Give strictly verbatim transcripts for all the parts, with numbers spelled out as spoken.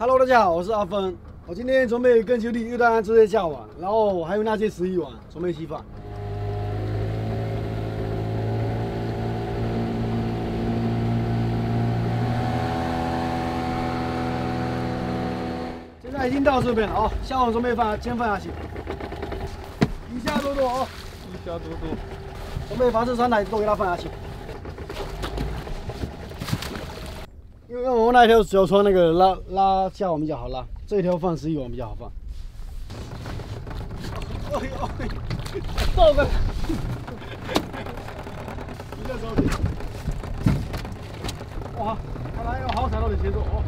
Hello， 大家好，我是阿峰。我今天准备跟兄弟又当这些架网，然后还有那些十一网，准备一起放。现在已经到这边了哦，下网准备放，先放下去。一下多多哦， 一下多多， 准备把这三台都给它放下去。 因为我那条小船那个拉拉架网比较好拉，这一条放十一网比较好放。哎呦，倒个，你这手机，哇，看来要好踩到的节奏哦。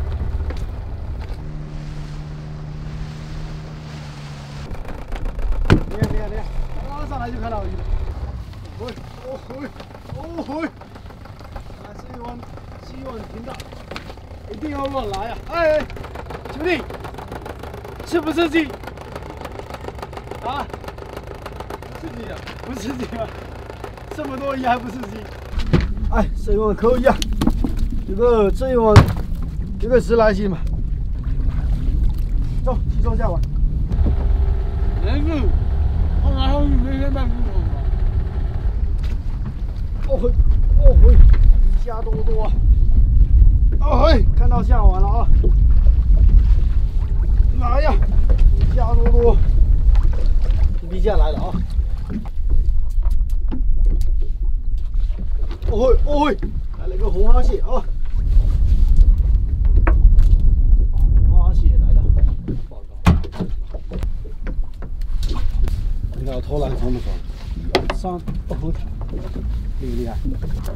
你看，你看，你看，刚上来就看到鱼了。喂，哦喂，哦喂，啊，十一网。 希望听到，一定要乱来啊！哎，兄弟，刺不刺激？啊？刺激啊？不刺激吗？这么多鱼还不刺激？哎，这一网可以啊，这个这一网，这个十来斤嘛。走，去装架网。 那个，我然后没看到你哦嘿，哦嘿，鱼虾多多啊！ 哦嘿，看到下网了啊！来呀，虾多多，离下来了啊！哦嘿，哦嘿，来了个红花蟹啊！红花蟹来了，报告。你看我投篮爽不爽？一二三，哦嘿，厉不厉害？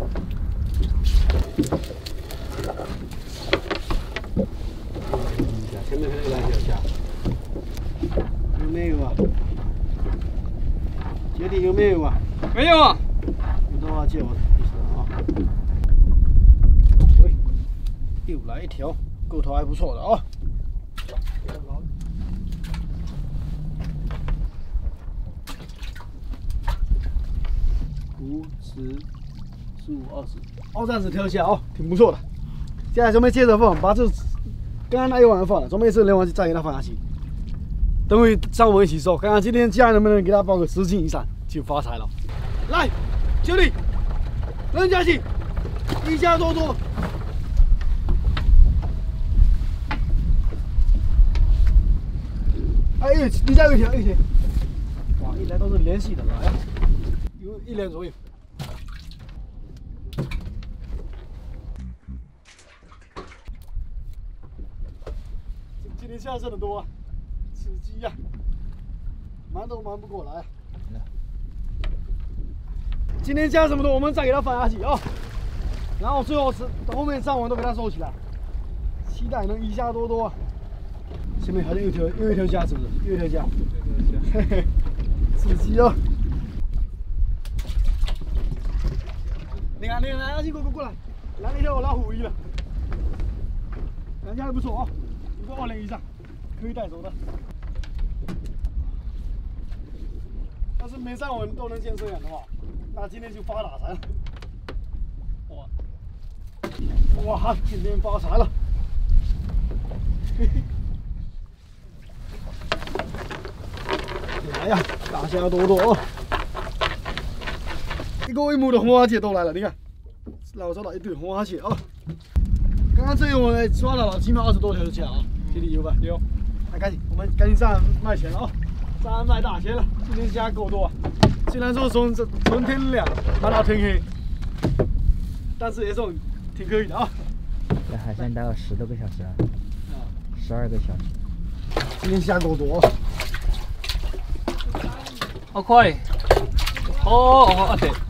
前面那个来小虾，有没有啊？姐弟有没有啊？ 没有啊。 有的话借我一下啊。喂，又来一条，个头还不错的啊。五十、十五、二十，哦，这样子挑下哦，挺不错的。现在准备接着放，把这。 刚刚那一网放了，准备是连网再给它放下去，等会上网一起收，看看今天家能不能给它报个十斤以上，就发财了。来，兄弟，扔下去，一下多多。哎，你再有一条，一条。哇，一来都是连续的，来呀，有一连左右。 今天下剩的多啊，刺激呀，忙都忙不过来啊。今天加这么多，我们再给它放下去啊，然后最后是后面上网都给它收起来，期待能一下多多啊。前面好像有一条又一条虾，是不是？又一条虾，嘿嘿，刺激哦。你看，你看，阿金哥哥过来，来了一条老虎鱼了，感觉还不错啊。 一个二零以上可以带走的，要是每上网都能见这样的话，那今天就发大财了。哇哇，今天发财了！嘿嘿，来呀，大虾多多哦！一个一母的红花蟹都来了，你看，老抓到一堆红花蟹啊！刚刚这一网抓到了起码二十多条虾啊！ 兄弟有吧？有，那赶紧，我们赶紧上岸卖钱了啊！上岸卖大钱了，今天虾够多啊！虽然说从从天亮卖到天黑，但是也算挺可以的啊！ 这海参大概十多个小时啊，十二个小时。 今天虾够多啊！ 好快！哦哦哦，对。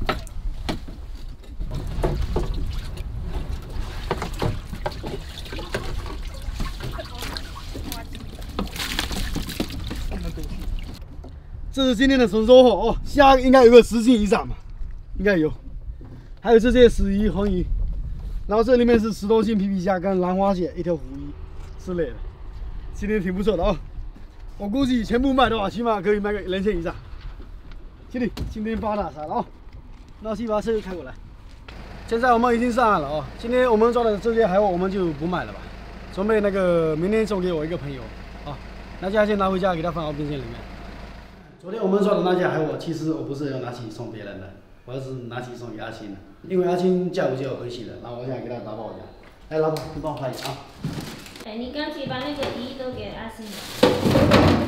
这是今天的纯收获哦，虾应该有个十斤以上吧，应该有。还有这些死鱼、红鱼，然后这里面是十多斤皮皮虾跟兰花蟹，一条虎鱼之类的。今天挺不错的哦，我估计全部卖的话，起码可以卖个两千以上。兄弟，今天发大财了哦！那去把车开过来。现在我们已经上岸了哦，今天我们抓的这些海货我们就不卖了吧， 准备那个明天送给我一个朋友，啊，那家先拿回家给他放到冰箱里面。昨天我们说的那件还我，其实我不是要拿去送别人的，我是拿去送给阿青的，因为阿青下午就要回去了，然后我想给他打包一下。哎，老婆，你帮我拍一下啊。 哎，你干脆把那个鱼都给阿星了。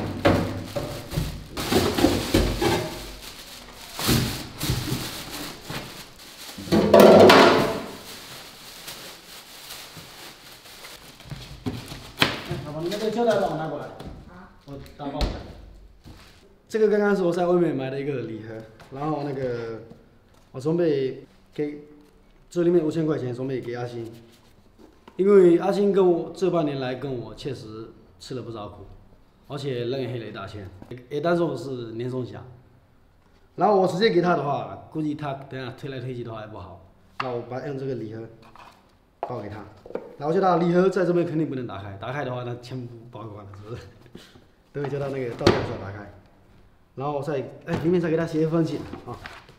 你那个胶带帮我拿过来，我打包。这个刚刚是我在外面买的一个礼盒，然后那个我准备给这里面五千块钱准备给阿星，因为阿星跟我这半年来跟我确实吃了不少苦，而且人也黑了一大圈，也当做是年终奖。然后我直接给他的话，估计他等下推来推去的话也不好，那我把用这个礼盒包给他。 然后叫他礼盒在这边肯定不能打开，打开的话那全部包光了，是不是？对，叫他那个到家时候打开，然后再哎里面再给他写一封信啊。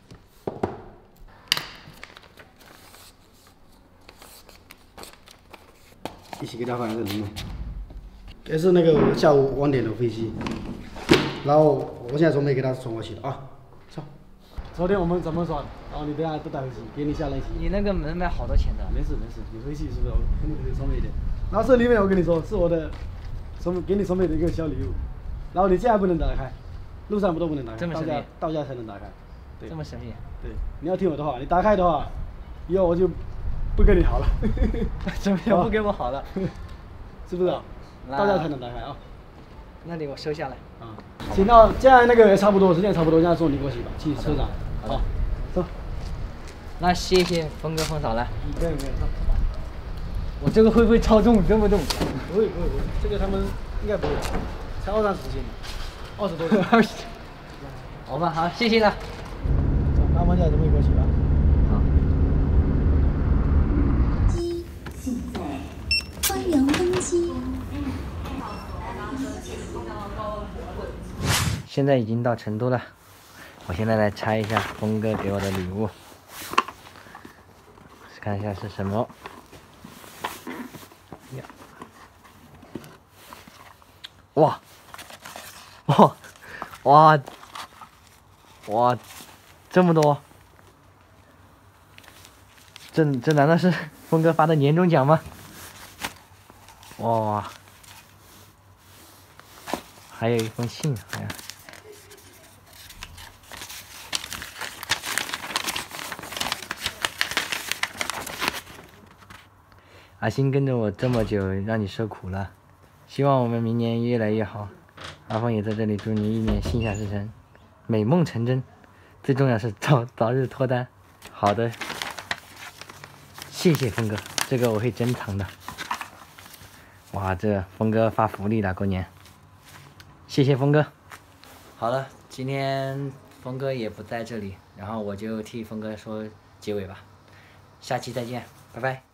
一起给他放在这里面。也是那个下午晚点的飞机，然后我现在准备给他送过去了啊。走。昨天我们怎么说的？然后你等下都带回去，给你下来一起。 你那个能卖好多钱的？ 没事没事，你回去是不是？我肯定给你准备一点。然后这里面我跟你说是我的，准给你准备的一个小礼物。然后你现在不能打开，路上不都不能打开， 这么神秘？ 到家才能打开。对。 这么神秘？ 对，你要听我的话，你打开的话，以后我就不跟你好了。 怎么样不给我好了？ 是不是？到家才能打开啊。 那里我收下来。 啊。行，那现在那个也差不多，时间差不多，现在送你过去吧，去车上。好。走。 那谢谢峰哥峰嫂了。 没有没有， 我这个会不会超重？重不重？ 不会不会不会，这个他们应该不会，才二三十斤，二十多斤。 二十。好吧，好，谢谢了。 走，那我们现在准备过去了。 好。 机现在欢迎登机。 现在已经到成都了，我现在来拆一下峰哥给我的礼物，看一下是什么。呀，哇，哇，哇，哇，这么多！这这难道是峰哥发的年终奖吗？哇，还有一封信，哎呀。阿星跟着我这么久，让你受苦了，希望我们明年越来越好。阿峰也在这里祝你一年心想事成，美梦成真，最重要是早早日脱单。好的，谢谢峰哥，这个我会珍藏的。哇，这峰哥发福利了，过年，谢谢峰哥。好了，今天峰哥也不在这里，然后我就替峰哥说结尾吧，下期再见，拜拜。